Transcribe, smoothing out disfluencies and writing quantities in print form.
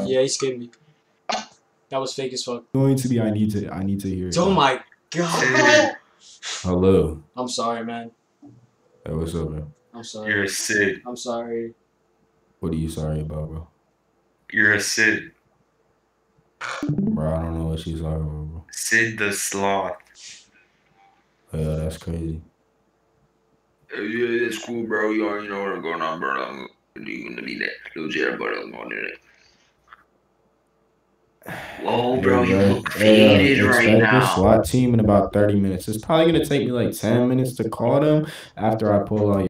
Yeah, he scared me. That was fake as fuck. Going to be. I need to hear it. Oh my god. Hello. I'm sorry, man. Hey, what's up, man? I'm sorry. You're a Sid. I'm sorry. What are you sorry about, bro? You're a Sid. Bro, I don't know what she's sorry about, bro. Sid the Sloth. Yeah, that's crazy. Yeah, it's cool, bro. You already know what's going on, bro. You're gonna be that little Jared, but I'm gonna do that. Whoa, bro, you look faded right now. Expect the SWAT team in about 30 minutes. It's probably gonna take me like 10 minutes to call them after I pull out.